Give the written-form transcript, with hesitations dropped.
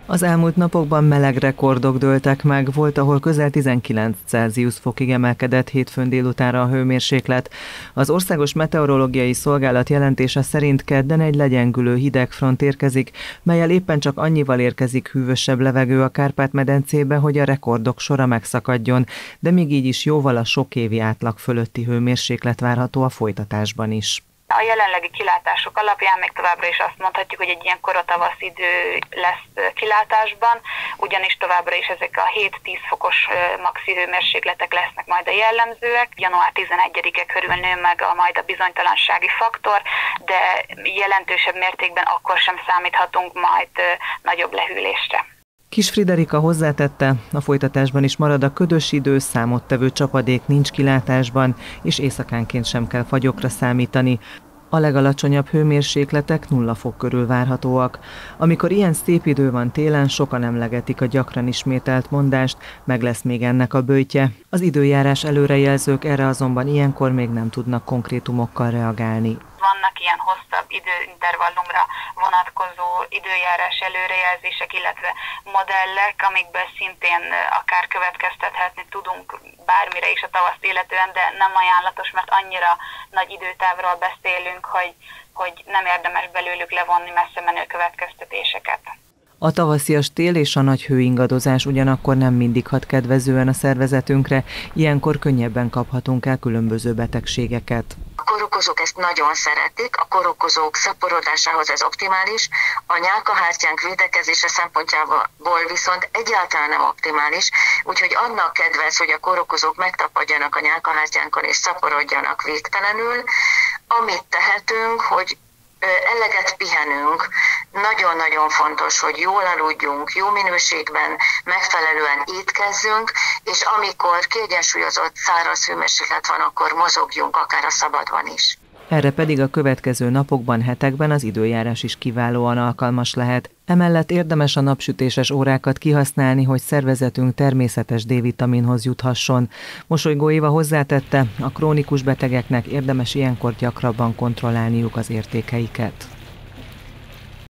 Az elmúlt napokban meleg rekordok dőltek meg, volt, ahol közel 19 Celsius fokig emelkedett hétfőn délutánra a hőmérséklet. Az Országos Meteorológiai Szolgálat jelentése szerint kedden egy legyengülő hidegfront érkezik, mellyel éppen csak annyival érkezik hűvösebb levegő a Kárpát-medencébe, hogy a rekordok sora megszakadjon, de még így is jóval a sokévi átlag fölötti hőmérséklet várható a folytatásban is. A jelenlegi kilátások alapján még továbbra is azt mondhatjuk, hogy egy ilyen korotavasz idő lesz kilátásban, ugyanis továbbra is ezek a 7-10 fokos maxi hőmérsékletek lesznek majd a jellemzőek. Január 11-e körül nő meg majd a bizonytalansági faktor, de jelentősebb mértékben akkor sem számíthatunk majd nagyobb lehűlésre. Kis Friderika hozzátette, a folytatásban is marad a ködös idő, számottevő csapadék nincs kilátásban, és éjszakánként sem kell fagyokra számítani. A legalacsonyabb hőmérsékletek 0 fok körül várhatóak. Amikor ilyen szép idő van télen, sokan emlegetik a gyakran ismételt mondást, meg lesz még ennek a böjtje. Az időjárás előrejelzők erre azonban ilyenkor még nem tudnak konkrétumokkal reagálni. Vannak ilyen hosszabb időintervallumra vonatkozó időjárás előrejelzések, illetve modellek, amikből szintén akár következtethetni tudunk bármire is a tavaszt illetően, de nem ajánlatos, mert annyira nagy időtávról beszélünk, hogy nem érdemes belőlük levonni messze menő következtetéseket. A tavaszias tél és a nagy hőingadozás ugyanakkor nem mindig hat kedvezően a szervezetünkre, ilyenkor könnyebben kaphatunk el különböző betegségeket. A kórokozók ezt nagyon szeretik, a kórokozók szaporodásához ez optimális, a nyálkahártyánk védekezése szempontjából viszont egyáltalán nem optimális, úgyhogy annak kedvez, hogy a kórokozók megtapadjanak a nyálkahártyánkon és szaporodjanak végtelenül. Amit tehetünk, hogy eleget pihenünk, nagyon-nagyon fontos, hogy jól aludjunk, jó minőségben, megfelelően étkezzünk, és amikor kiegyensúlyozott száraz hőmérséklet van, akkor mozogjunk akár a szabadban is. Erre pedig a következő napokban, hetekben az időjárás is kiválóan alkalmas lehet. Emellett érdemes a napsütéses órákat kihasználni, hogy szervezetünk természetes D-vitaminhoz juthasson. Mosolygó Éva hozzátette, a krónikus betegeknek érdemes ilyenkor gyakrabban kontrollálniuk az értékeiket.